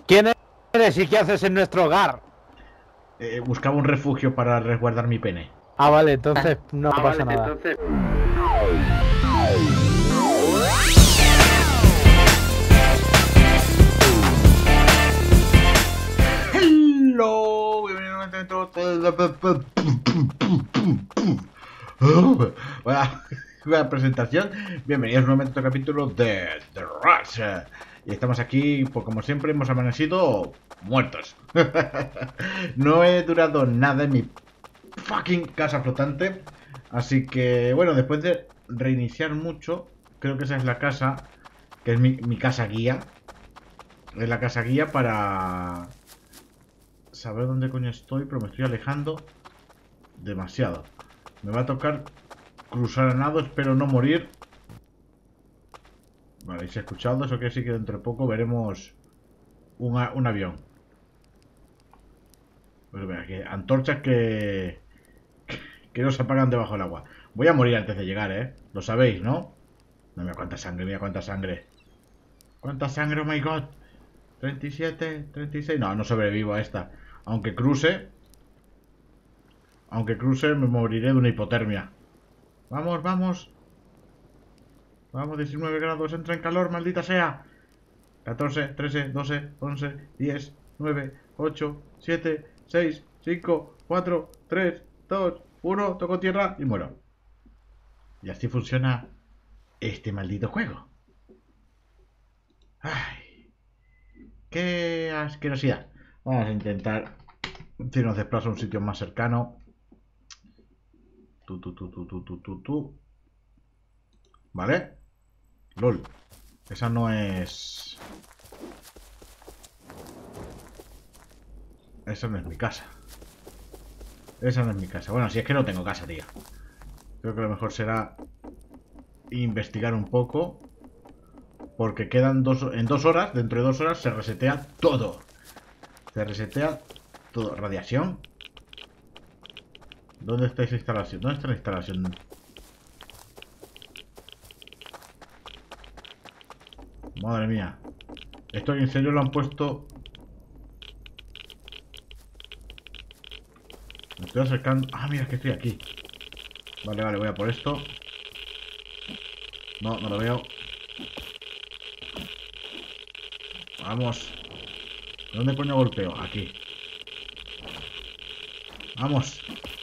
¿Quién eres y qué haces en nuestro hogar? Buscaba un refugio para resguardar mi pene. Ah, vale, entonces no pasa nada. Hello, buena presentación. Bienvenidos nuevamente a otro capítulo de The Rush. Y estamos aquí, pues como siempre, hemos amanecido muertos. No he durado nada en mi fucking casa flotante. Así que, bueno, después de reiniciar mucho, creo que esa es la casa, que es mi casa guía. Es la casa guía para saber dónde coño estoy, pero me estoy alejando demasiado. Me va a tocar cruzar a nado, espero no morir. Vale, y se ha escuchado, eso quiere decir que dentro de poco veremos un avión. Pues mira, que antorchas que no se apagan debajo del agua. Voy a morir antes de llegar, ¿eh? Lo sabéis, ¿no? No, mira cuánta sangre, mira cuánta sangre. ¿Cuánta sangre? Oh my god. 37, 36. No, no sobrevivo a esta. Aunque cruce, me moriré de una hipotermia. Vamos, vamos. Vamos, 19 grados, entra en calor, maldita sea. 14, 13, 12, 11, 10, 9, 8, 7, 6, 5, 4, 3, 2, 1, toco tierra y muero. Y así funciona este maldito juego. Ay, qué asquerosidad. Vamos a intentar, si nos desplaza a un sitio más cercano. ¿Vale? LOL. Esa no es... Esa no es mi casa. Esa no es mi casa. Bueno, si es que no tengo casa, tío. Creo que lo mejor será investigar un poco. Porque quedan en 2 horas, dentro de 2 horas se resetea todo. Se resetea todo. ¿Radiación? ¿Dónde está esa instalación? ¿Dónde está la instalación? Madre mía. Esto en serio lo han puesto... Me estoy acercando... Ah, mira, es que estoy aquí. Vale, vale, voy a por esto. No, no lo veo. Vamos. ¿Dónde coño golpeo? Aquí. Vamos.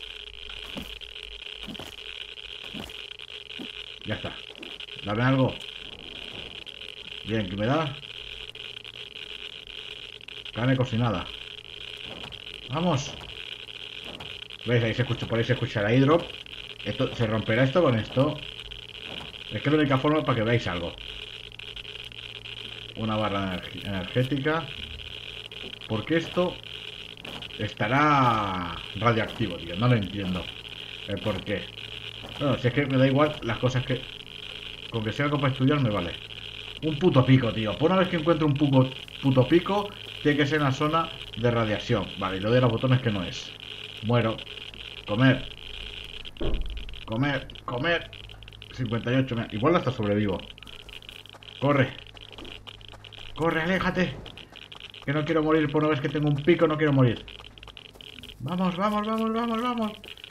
Ya está. Dame algo. Bien, ¿qué me da? Carne cocinada. Vamos. ¿Veis? Ahí se escucha, por ahí se escucha la hidro. Esto, ¿se romperá esto con esto? Es que es la única forma para que veáis algo. Una barra energética. Porque esto estará radioactivo, tío. No lo entiendo. El por qué. Bueno, si es que me da igual las cosas que... Con que sea algo para estudiar me vale. Un puto pico, tío. Por una vez que encuentro un puto pico, tiene que ser en la zona de radiación. Vale, y lo de los botones que no es. Muero. Comer. Comer. Comer. 58. Igual hasta sobrevivo. Corre. Corre, aléjate. Que no quiero morir. Por una vez que tengo un pico, no quiero morir. Vamos, vamos, vamos, vamos, vamos.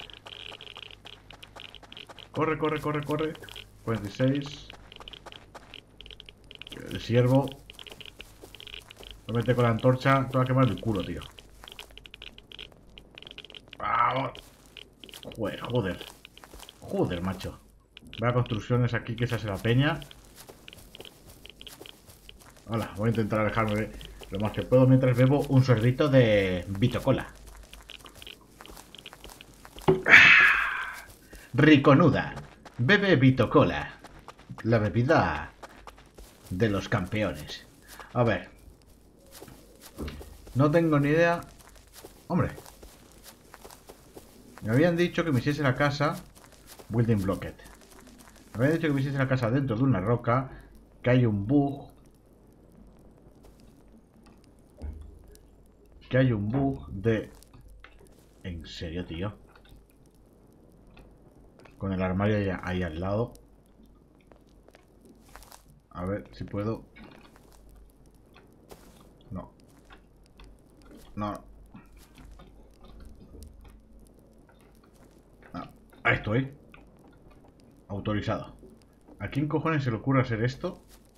Corre, corre, corre, corre. 46. El ciervo. Lo mete con la antorcha. Te va a quemar el culo, tío. Vamos. Joder, joder. Joder, macho. Vaya construcciones aquí que se hace la peña. Hola, voy a intentar alejarme lo más que puedo mientras bebo un sorbito de Vitocola. Riconuda. Bebe Vitocola. La bebida de los campeones. A ver. No tengo ni idea. Hombre. Me habían dicho que me hiciese la casa Building Blocket. Me habían dicho que me hiciese la casa dentro de una roca. Que hay un bug. Que hay un bug de... ¿En serio, tío? Con el armario ahí al lado. A ver si puedo... No. No. No. Ahí estoy. Autorizado. ¿A quién cojones se le ocurre hacer esto?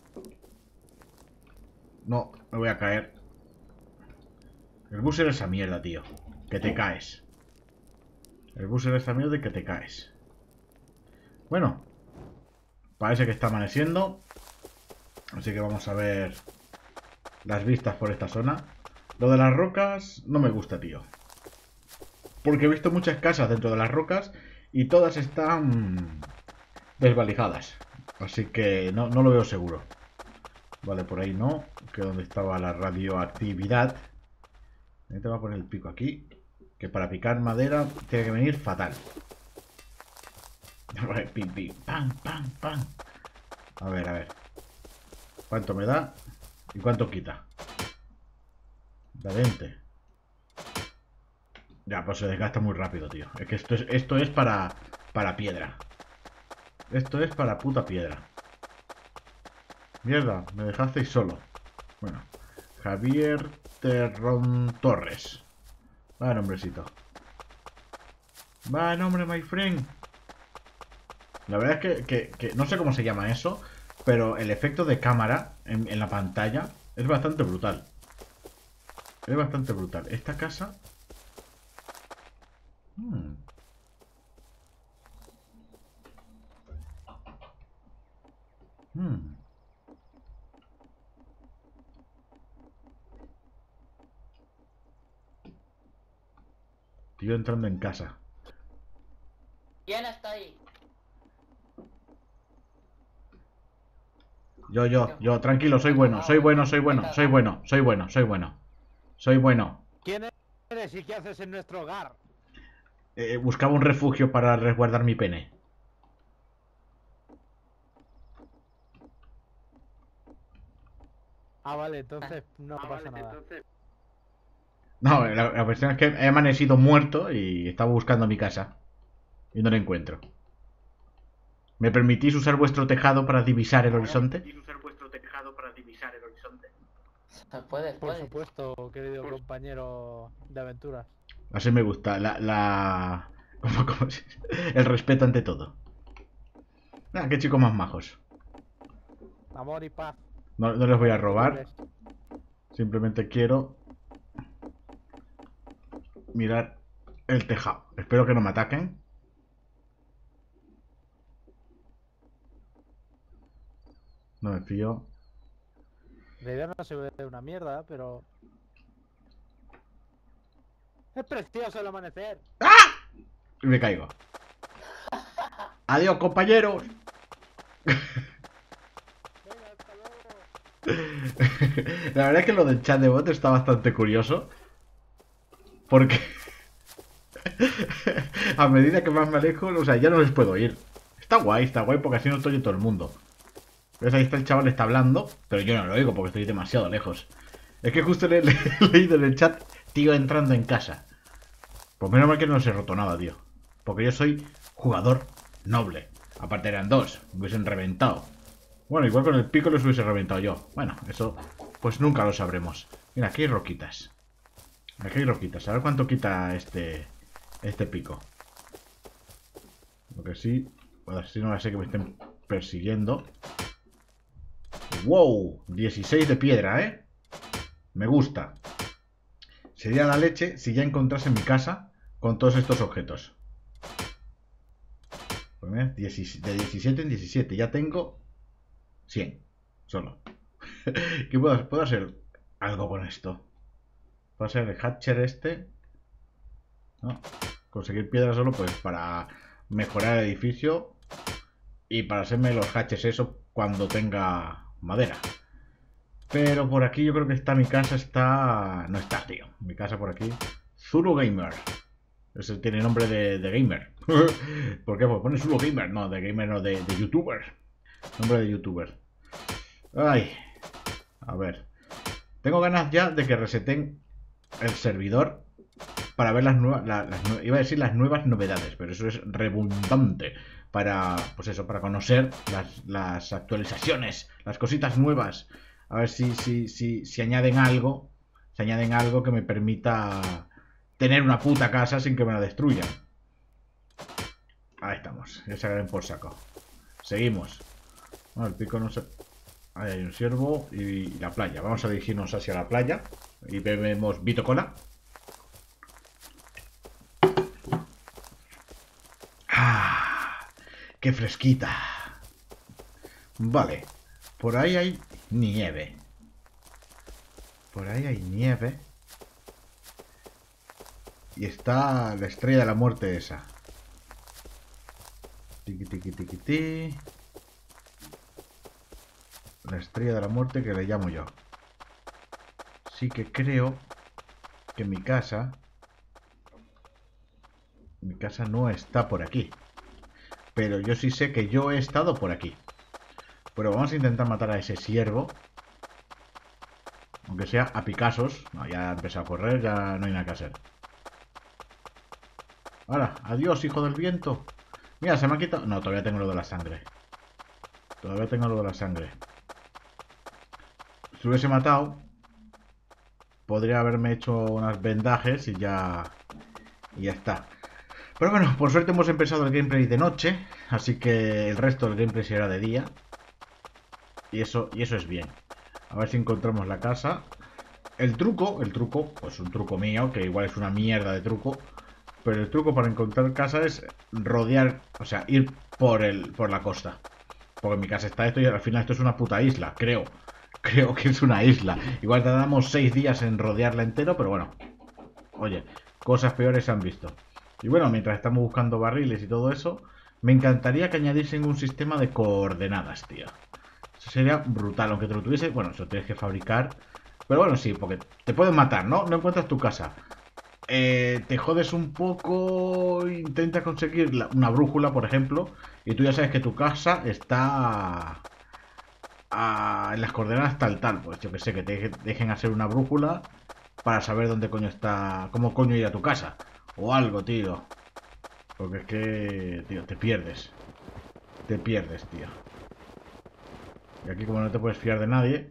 No, me voy a caer. El bus era esa mierda, tío. Que te caes. El bus era esa mierda y que te caes. Bueno. Parece que está amaneciendo. Así que vamos a ver las vistas por esta zona. Lo de las rocas no me gusta, tío. Porque he visto muchas casas dentro de las rocas y todas están desvalijadas. Así que no lo veo seguro. Vale, por ahí no. Que donde estaba la radioactividad. Te voy a poner el pico aquí. Que para picar madera tiene que venir fatal. Vale, pim, pim, pam, pam, pam. A ver. ¿Cuánto me da? ¿Y cuánto quita? Da 20. Ya, pues se desgasta muy rápido, tío. Es que esto es para piedra. Esto es para puta piedra. Mierda, me dejasteis solo. Bueno, Javier Terrón Torres. Va, nombrecito. Va, nombre, my friend. La verdad es que no sé cómo se llama eso, pero el efecto de cámara en la pantalla es bastante brutal. Es bastante brutal. Esta casa... Tío entrando en casa. ¿Quién está ahí? Yo, tranquilo, soy bueno. ¿Quién eres y qué haces en nuestro hogar? Buscaba un refugio para resguardar mi pene. Ah, vale, entonces no pasa nada. No, la cuestión es que he amanecido muerto y estaba buscando mi casa. Y no la encuentro. ¿Me permitís usar vuestro tejado para divisar el horizonte? Puedes. Por supuesto, querido compañero de aventuras. Así me gusta. El respeto ante todo. Ah, qué chicos más majos. Amor y paz. No les voy a robar. Simplemente quiero mirar el tejado. Espero que no me ataquen. No me fío. La idea no se ve una mierda, pero... ¡Es precioso el amanecer! ¡Ah! Y me caigo. Adiós, compañeros. Venga, hasta luego. La verdad es que lo del chat de bot está bastante curioso. Porque a medida que más me alejo, o sea, ya no les puedo oír. Está guay porque así no estoy en todo el mundo. ¿Ves? Ahí está el chaval, está hablando, pero yo no lo oigo porque estoy demasiado lejos. Es que justo le he leído en el chat, tío entrando en casa. Pues menos mal que no se he roto nada, tío. Porque yo soy jugador noble. Aparte eran dos, me hubiesen reventado. Bueno, igual con el pico los hubiese reventado yo. Bueno, eso pues nunca lo sabremos. Mira, aquí hay roquitas. Aquí hay roquitas. A ver cuánto quita este pico. Lo que sí, pues así no sé que me estén persiguiendo. ¡Wow! 16 de piedra, ¿eh? Me gusta. Sería la leche si ya encontrase mi casa con todos estos objetos. Pues mira, de 17 en 17. Ya tengo 100. Solo. ¿Qué puedo hacer algo con esto? Puedo hacer el hatcher este. ¿No? Conseguir piedra solo pues para mejorar el edificio. Y para hacerme los hatches eso cuando tenga madera. Pero por aquí yo creo que está mi casa. No está, tío. Mi casa por aquí. Zulu Gamer. Ese tiene nombre de gamer. ¿Por qué? Pues pone Zulu Gamer. No, de gamer no, de youtuber. Nombre de youtuber. Ay. A ver. Tengo ganas ya de que reseten el servidor para ver las nuevas. Iba a decir las nuevas novedades, pero eso es redundante. Para, pues eso, para conocer las actualizaciones, las cositas nuevas. A ver si añaden algo. se añaden algo que me permita tener una puta casa sin que me la destruyan. Ahí estamos, ya se agarren por saco. Seguimos. Bueno, el pico no se... Ahí hay un ciervo y la playa. Vamos a dirigirnos hacia la playa y bebemos Vito Cola. ¡Ah! ¡Qué fresquita! Vale, por ahí hay nieve. Por ahí hay nieve. Y está la estrella de la muerte esa. Tiki tiki tiki tiki. La estrella de la muerte que le llamo yo. Sí que creo que mi casa no está por aquí. Pero yo sí sé que yo he estado por aquí. Pero vamos a intentar matar a ese ciervo. Aunque sea a picazos. No, ya ha empezado a correr, ya no hay nada que hacer. Ahora, adiós, hijo del viento. Mira, se me ha quitado... No, todavía tengo lo de la sangre. Todavía tengo lo de la sangre. Si hubiese matado, podría haberme hecho unas vendajes y ya está. Pero bueno, por suerte hemos empezado el gameplay de noche, así que el resto del gameplay será de día. Y eso es bien. A ver si encontramos la casa. El truco, pues un truco mío, que igual es una mierda de truco. Pero el truco para encontrar casa es rodear, o sea, ir por la costa. Porque en mi casa está esto y al final esto es una puta isla, creo. Creo que es una isla. Igual tardamos 6 días en rodearla entero, pero bueno. Oye, cosas peores se han visto. Y bueno, mientras estamos buscando barriles y todo eso, me encantaría que añadiesen un sistema de coordenadas, tío. Eso sería brutal, aunque te lo tuviese... Bueno, eso tienes que fabricar. Pero bueno, sí, porque te pueden matar, ¿no? No encuentras tu casa. Te jodes un poco, intenta conseguir una brújula, por ejemplo, y tú ya sabes que tu casa está en las coordenadas tal, pues yo que sé, que te dejen hacer una brújula para saber dónde coño está, cómo coño ir a tu casa, o algo, tío, porque es que, tío, te pierdes, tío, y aquí como no te puedes fiar de nadie,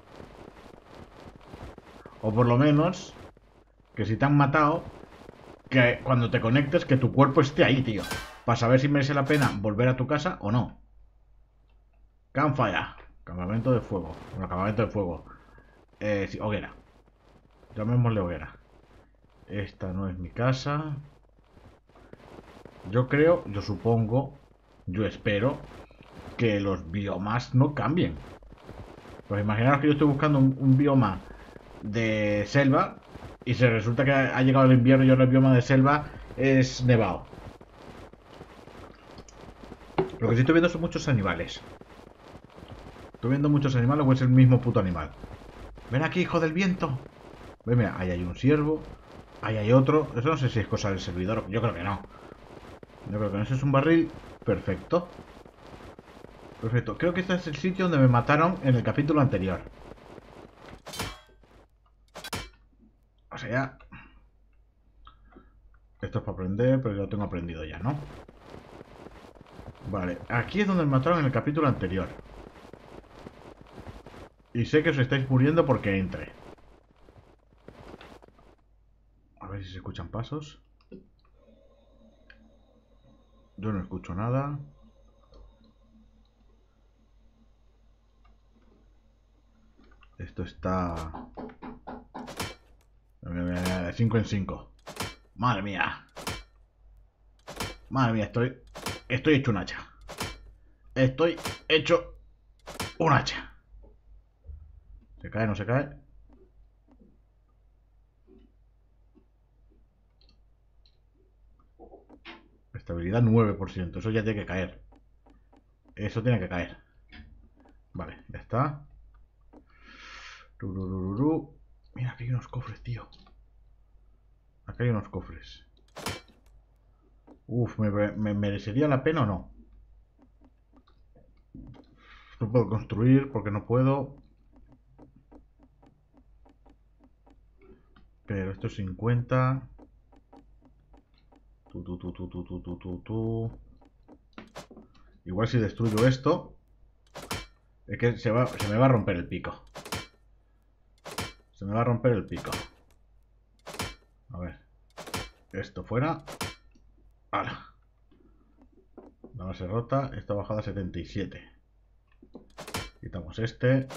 o por lo menos... Que si te han matado, que cuando te conectes, que tu cuerpo esté ahí, tío. Para saber si merece la pena volver a tu casa o no. Campfire. Campamento de fuego. Bueno, campamento de fuego. Sí, hoguera. Llamémosle hoguera. Esta no es mi casa. Yo creo, yo supongo, yo espero que los biomas no cambien. Pues imaginaos que yo estoy buscando un bioma de selva. Y se resulta que ha llegado el invierno y ahora el bioma de selva es nevado. Lo que sí estoy viendo son muchos animales. Estoy viendo muchos animales o es el mismo puto animal. Ven aquí, hijo del viento. Ven, mira, ahí hay un ciervo. Ahí hay otro. Eso no sé si es cosa del servidor. Yo creo que no. Yo creo que no. Ese es un barril. Perfecto. Perfecto. Creo que este es el sitio donde me mataron en el capítulo anterior. O sea, ya... Esto es para aprender, pero yo lo tengo aprendido ya, ¿no? Vale, aquí es donde me mataron en el capítulo anterior. Y sé que os estáis muriendo porque entre. A ver si se escuchan pasos. Yo no escucho nada. Esto está... 5 en 5. Madre mía. Madre mía, estoy hecho un hacha. Estoy hecho un hacha. ¿Se cae? ¿No se cae? Estabilidad 9%. Eso ya tiene que caer. Eso tiene que caer. Vale, ya está. Mira, aquí hay unos cofres, tío. Aquí hay unos cofres. Uf, ¿me merecería la pena o no? No puedo construir porque no puedo. Pero esto es 50. Igual si destruyo esto, es que se me va a romper el pico. Se me va a romper el pico. A ver. Esto fuera. ¡Hala! La base rota. Esta bajada a 77. Quitamos este.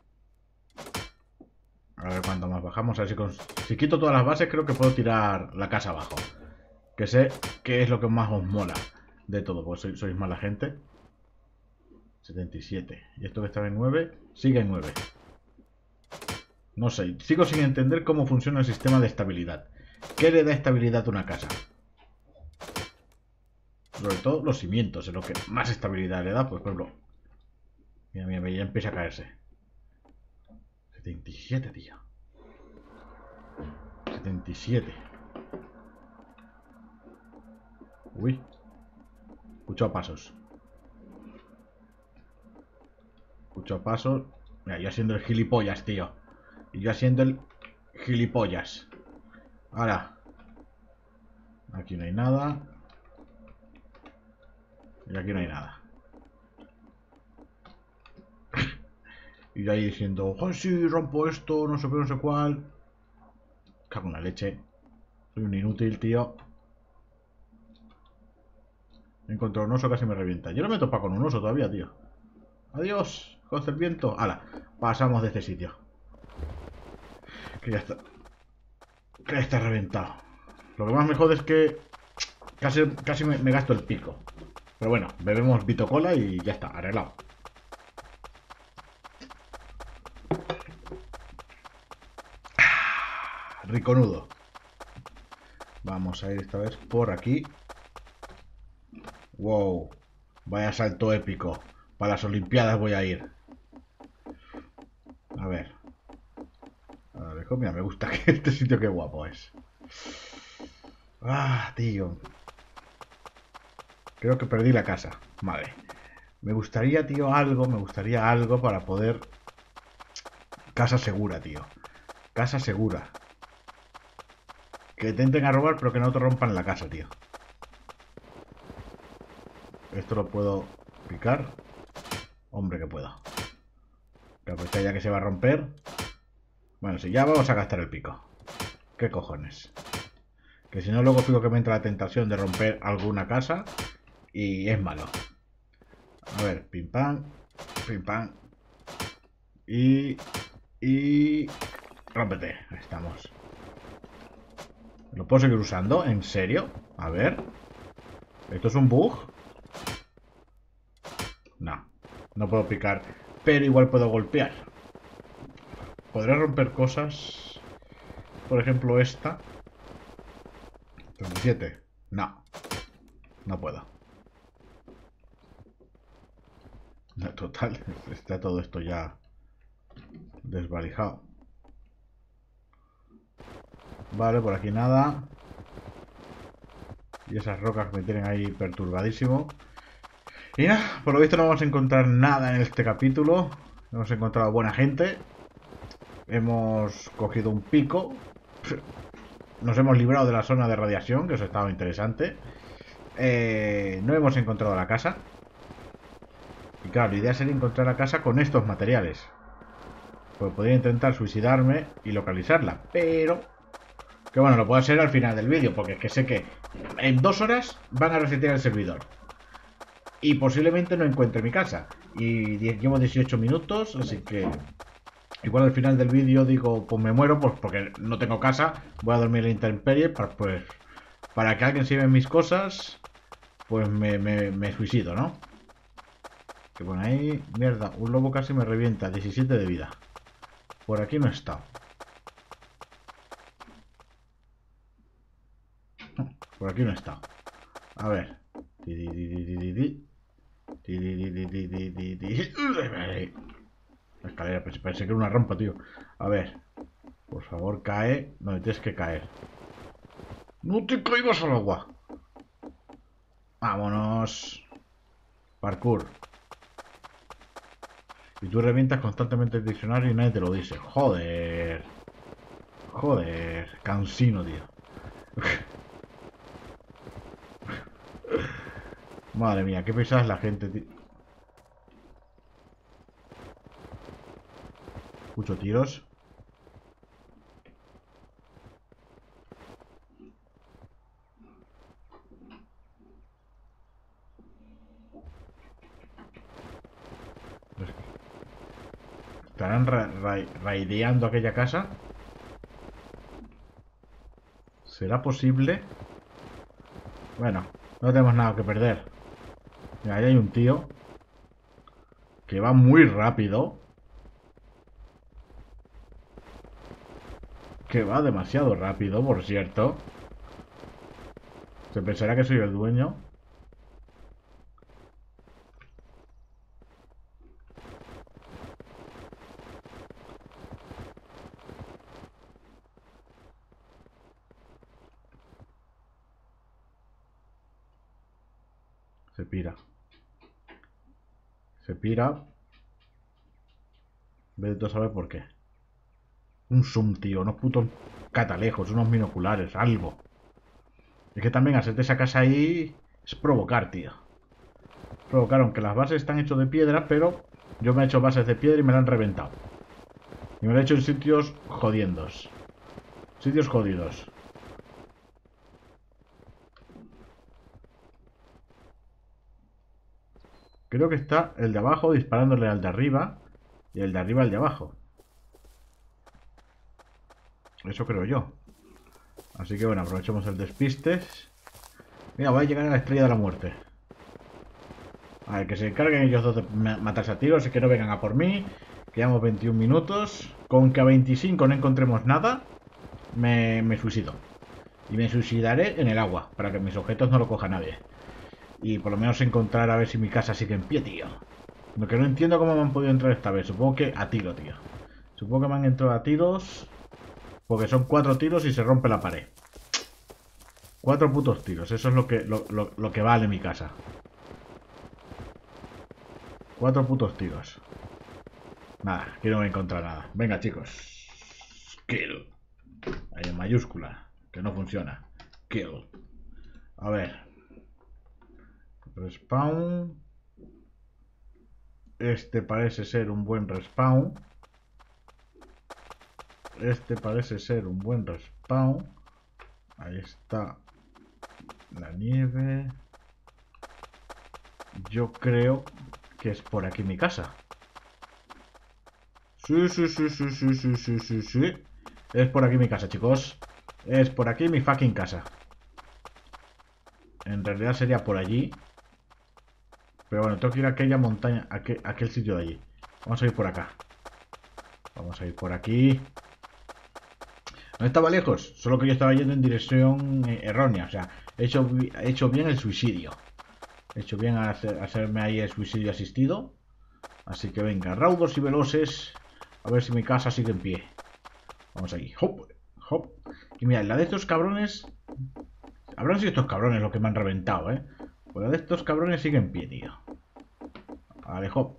A ver cuánto más bajamos. A ver si quito todas las bases, creo que puedo tirar la casa abajo. Que sé que es lo que más os mola de todo. Pues sois mala gente. 77. Y esto que estaba en 9, sigue en 9. No sé, sigo sin entender cómo funciona el sistema de estabilidad. ¿Qué le da estabilidad a una casa? Sobre todo los cimientos, es lo que más estabilidad le da. Pues, por ejemplo, mira, mira, ya empieza a caerse. 77, tío. 77. Uy. Escucho pasos. Escucho pasos. Mira, yo haciendo el gilipollas, tío. Y yo haciendo el gilipollas. Ahora. Aquí no hay nada. Y aquí no hay nada. Y yo ahí diciendo, ¡ay, sí, rompo esto! No sé qué, no sé cuál. Cago en la leche. Soy un inútil, tío. Me encontré un oso, casi me revienta. Yo no me he topado con un oso todavía, tío. Adiós, coge el viento. ¡Hala! Pasamos de este sitio. Que ya está. Que ya está reventado. Lo que más me jode es que casi me gasto el pico. Pero bueno, bebemos Vito Cola y ya está, arreglado. Riconudo. Vamos a ir esta vez por aquí. Wow. Vaya salto épico. Para las Olimpiadas voy a ir. A ver. A ver, mira, me gusta que este sitio, qué guapo es. Ah, tío. Creo que perdí la casa. Vale. Me gustaría, tío, algo para poder... Casa segura, tío. Casa segura. Que intenten a robar, pero que no te rompan la casa, tío. Esto lo puedo picar. Hombre, que puedo. Que aprovecha ya que se va a romper. Bueno, si ya vamos a gastar el pico. ¿Qué cojones? Que si no, luego fijo que me entra la tentación de romper alguna casa. Y es malo. A ver, pim pam. Pim pam. Y... Rómpete. Ahí estamos. ¿Lo puedo seguir usando? ¿En serio? A ver. ¿Esto es un bug? No. No puedo picar. Pero igual puedo golpear. Podré romper cosas. Por ejemplo esta. 37. No. No puedo. No, total. Está todo esto ya desvalijado. Vale, por aquí nada. Y esas rocas me tienen ahí perturbadísimo. Y nada, por lo visto no vamos a encontrar nada en este capítulo. Hemos encontrado buena gente. Hemos cogido un pico. Nos hemos librado de la zona de radiación, que eso estaba interesante. No hemos encontrado la casa. Y claro, la idea sería encontrar la casa con estos materiales. Pues podría intentar suicidarme y localizarla. Pero... que bueno, lo puedo hacer al final del vídeo, porque es que sé que en 2 horas van a resetear el servidor. Y posiblemente no encuentre mi casa. Y llevo 18 minutos, así que... igual al final del vídeo digo, pues me muero, pues porque no tengo casa. Voy a dormir en la intemperie, pues para que alguien se lleve mis cosas, pues me suicido, ¿no? Que bueno, ahí, mierda, un lobo casi me revienta, 17 de vida. Por aquí no he estado. Por aquí no he estado. A ver. La escalera, pensé que era una rampa, tío. A ver. Por favor, cae donde tienes que caer. ¡No te caigas al agua! ¡Vámonos! Parkour. Y tú revientas constantemente el diccionario y nadie te lo dice. Joder. Joder. Cansino, tío. Madre mía, qué pesada es la gente, tío. Escucho tiros. ¿Estarán raideando aquella casa? ¿Será posible? Bueno, no tenemos nada que perder. Mira, ahí hay un tío que va muy rápido. Que va demasiado rápido, por cierto. Se pensará que soy el dueño. Se pira. Se pira. Vete a saber por qué. Un zoom, tío. Unos putos catalejos, unos binoculares, algo. Es que también hacerte esa casa ahí es provocar, tío. Provocar, aunque las bases están hechas de piedra, pero yo me he hecho bases de piedra y me la han reventado. Y me lo he hecho en sitios jodiendos. Sitios jodidos. Creo que está el de abajo disparándole al de arriba y el de arriba al de abajo. Eso creo yo. Así que bueno, aprovechemos el despistes. Mira, voy a llegar a la estrella de la muerte. A ver, que se encarguen ellos dos de matarse a tiros y que no vengan a por mí. Quedamos 21 minutos. Con que a 25 no encontremos nada, me suicido. Y me suicidaré en el agua, para que mis objetos no lo coja nadie. Y por lo menos encontrar a ver si mi casa sigue en pie, tío. Lo que no entiendo cómo me han podido entrar esta vez. Supongo que a tiro, tío. Supongo que me han entrado a tiros. Porque son 4 tiros y se rompe la pared. 4 putos tiros. Eso es lo que vale mi casa. 4 putos tiros. Nada, aquí no voy a encontrar nada. Venga, chicos. Kill. Ahí en mayúscula. Que no funciona. Kill. A ver. Respawn. Este parece ser un buen respawn. Este parece ser un buen respawn. Ahí está la nieve. Yo creo que es por aquí mi casa. Sí. Es por aquí mi casa, chicos. Es por aquí mi fucking casa. En realidad sería por allí. Pero bueno, tengo que ir a aquella montaña, a aquel sitio de allí. Vamos a ir por acá. Vamos a ir por aquí. No estaba lejos, solo que yo estaba yendo en dirección errónea. O sea, he hecho bien el suicidio. He hecho bien hacerme ahí el suicidio asistido. Así que venga, raudos y veloces. A ver si mi casa sigue en pie. Vamos aquí. Hop, hop. Y mira, la de estos cabrones. Habrán sido estos cabrones los que me han reventado, ¿eh? Pues la de estos cabrones sigue en pie, tío. Vale, hop.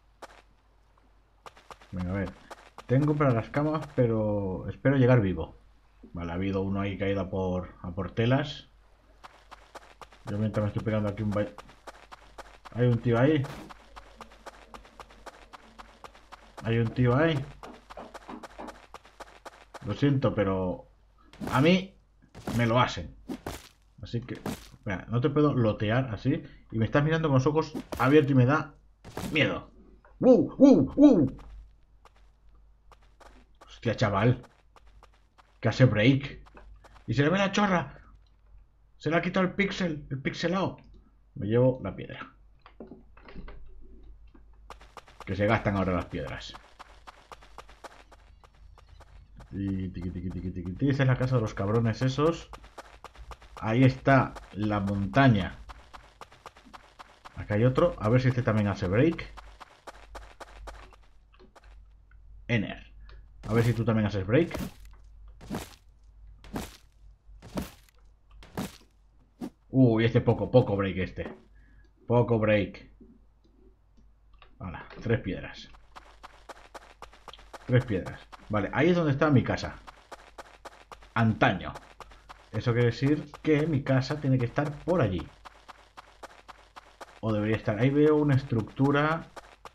Venga, a ver. Tengo para las camas, pero espero llegar vivo. Vale, ha habido uno ahí caído a por telas. Yo mientras me estoy pegando aquí un baile. Hay un tío ahí. Hay un tío ahí. Lo siento, pero a mí me lo hacen. Así que, mira, no te puedo lotear así. Y me estás mirando con los ojos abiertos y me da miedo. ¡Wow! Hostia, chaval. Que hace break. Y se le ve la chorra. Se le ha quitado el pixelado. Me llevo la piedra. Que se gastan ahora las piedras. Y tiqui. Esa es la casa de los cabrones esos. Ahí está la montaña. Acá hay otro. A ver si este también hace break. Ener. A ver si tú también haces break. Uy, este poco break este. Poco break. Ahora, 3 piedras. 3 piedras. Vale, ahí es donde está mi casa. Antaño. Eso quiere decir que mi casa tiene que estar por allí. O debería estar. Ahí veo una estructura.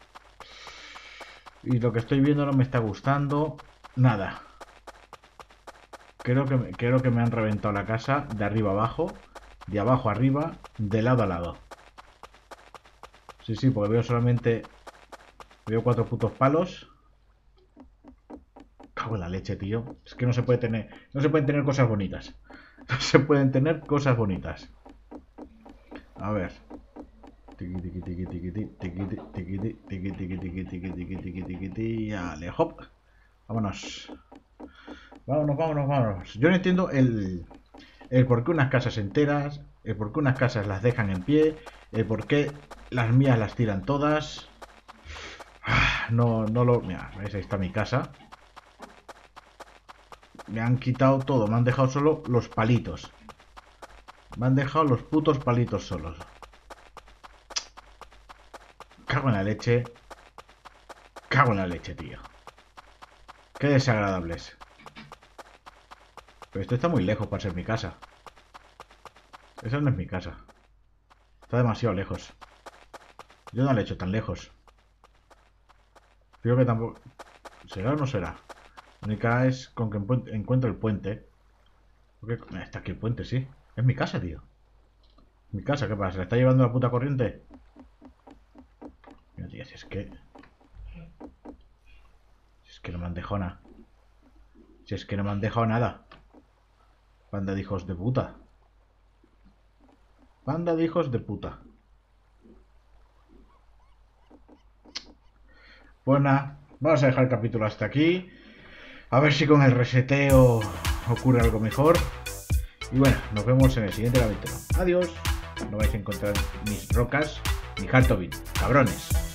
Y lo que estoy viendo no me está gustando. Nada. Creo que me han reventado la casa de arriba abajo. De abajo arriba. De lado a lado. Sí, porque veo solamente... Veo 4 putos palos. Cago en la leche, tío. Es que no se puede tener. No se pueden tener cosas bonitas. No se pueden tener cosas bonitas. A ver. Hop. Vámonos. Vámonos. Yo no entiendo el por qué unas casas enteras, el por qué unas casas las dejan en pie, el por qué las mías las tiran todas. No lo... Mira, ¿veis? Ahí está mi casa. Me han quitado todo, me han dejado solo los palitos. Me han dejado los putos palitos solos. Cago en la leche. Cago en la leche, tío. Qué desagradables. Pero esto está muy lejos para ser mi casa. Esa no es mi casa. Está demasiado lejos. Yo no la he hecho tan lejos. Creo que tampoco... ¿Será o no será? La única es con que encuentro el puente. Porque... Está aquí el puente, sí. Es mi casa, tío. Mi casa, ¿qué pasa? ¿Se la está llevando la puta corriente? Mira, tío, si es que... Si es que no me han dejado nada. Si es que no me han dejado nada. Banda de hijos de puta. Banda de hijos de puta. Pues nada, vamos a dejar el capítulo hasta aquí. A ver si con el reseteo ocurre algo mejor. Y bueno, nos vemos en el siguiente capítulo. Adiós. No vais a encontrar mis rocas ni Hartovin, cabrones.